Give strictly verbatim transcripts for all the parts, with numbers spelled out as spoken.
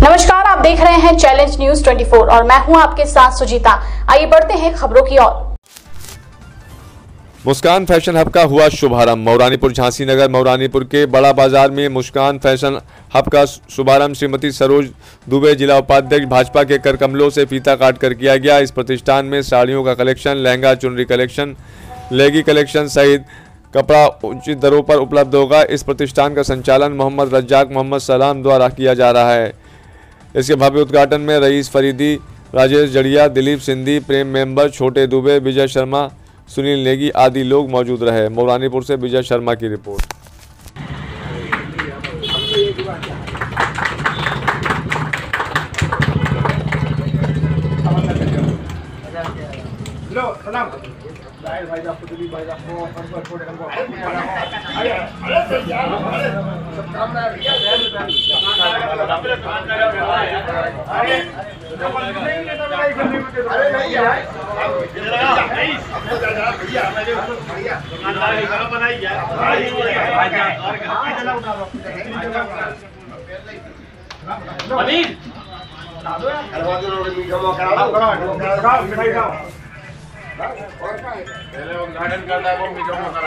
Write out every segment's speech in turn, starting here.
नमस्कार, आप देख रहे हैं चैलेंज न्यूज चौबीस और मैं हूं आपके साथ सुजीता। आइए बढ़ते हैं खबरों की ओर। मुस्कान फैशन हब का हुआ शुभारंभ। मौरानीपुर झांसी नगर मौरानीपुर के बड़ा बाजार में मुस्कान फैशन हब का शुभारंभ श्रीमती सरोज दुबे जिला उपाध्यक्ष भाजपा के कर कमलों से फीता काट कर किया गया। इस प्रतिष्ठान में साड़ियों का कलेक्शन, लहंगा चुनरी कलेक्शन, लेगी कलेक्शन सहित कपड़ा उचित दरों पर उपलब्ध होगा। इस प्रतिष्ठान का संचालन मोहम्मद रज्जाक मोहम्मद सलाम द्वारा किया जा रहा है। इसके भव्य उद्घाटन में रईस फरीदी, राजेश जड़िया, दिलीप सिंधी, प्रेम मेंबर, छोटे दुबे, विजय शर्मा, सुनील नेगी आदि लोग मौजूद रहे। मौरानीपुर से विजय शर्मा की रिपोर्ट। पहले उद्घाटन करता है वो मीठा करा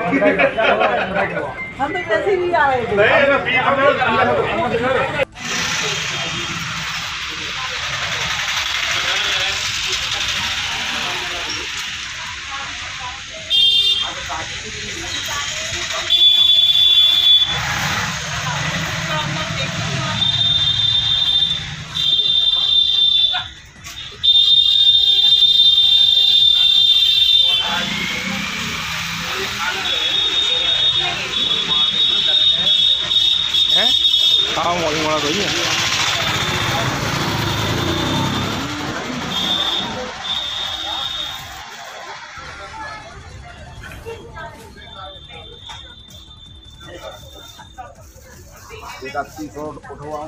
हम तो कैसे भी आए काम वाली वाला रही है। एक अस्सी सौ उठवा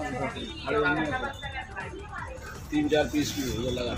तीन चार पीस भी लगा